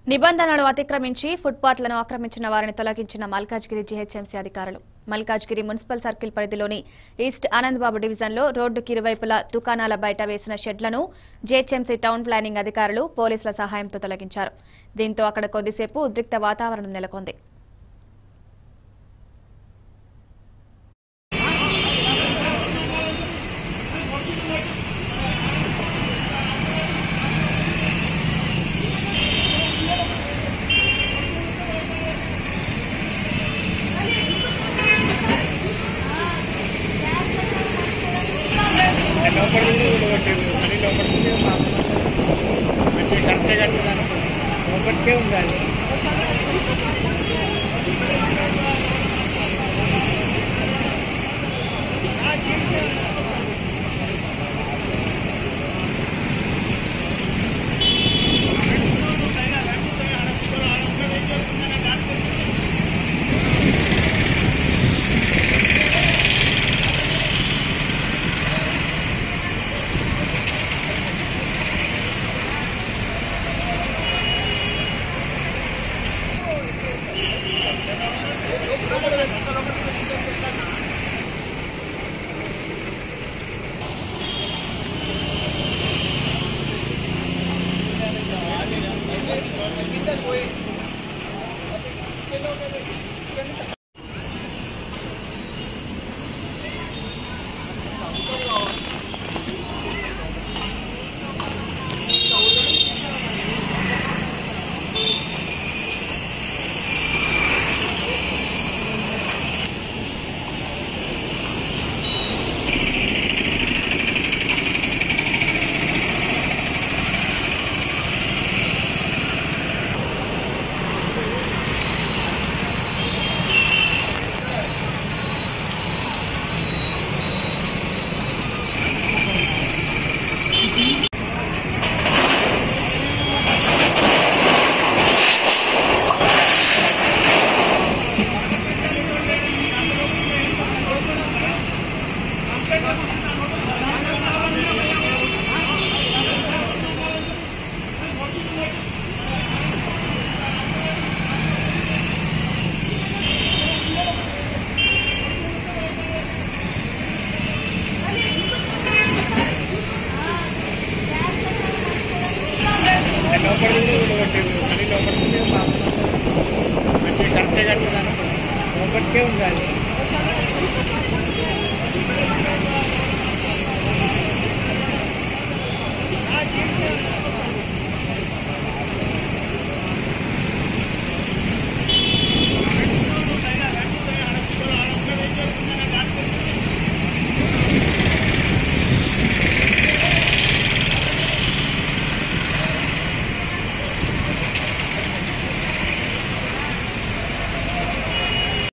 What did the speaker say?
నిబంధనలు అతిక్రమించి ఫుట్పాత్లను ఆక్రమించిన వారిని తొలగించిన మల్కాజ్గిరి జీహెచ్ఎంసీ అధికారులు. మల్కాజ్గిరి మున్సిపల్ సర్కిల్ పరిధిలోని ఈస్ట్ ఆనందబాబు డివిజన్లో రోడ్డుకి ఇరువైపులా దుకాణాల బయట వేసిన షెడ్లను జీహెచ్ఎంసీ టౌన్ ప్లానింగ్ అధికారులు పోలీసుల సహాయంతో తొలగించారు. దీంతో అక్కడ కొద్దిసేపు ఉద్రిక్త వాతావరణం నెలకొంది. మంచిగా కరెక్ట్గా కట్టుదాను ఒకటే ఉండాలి. మంచిగా కరెక్ట్గా కట్టుదాను ఒకటే ఉండాలి.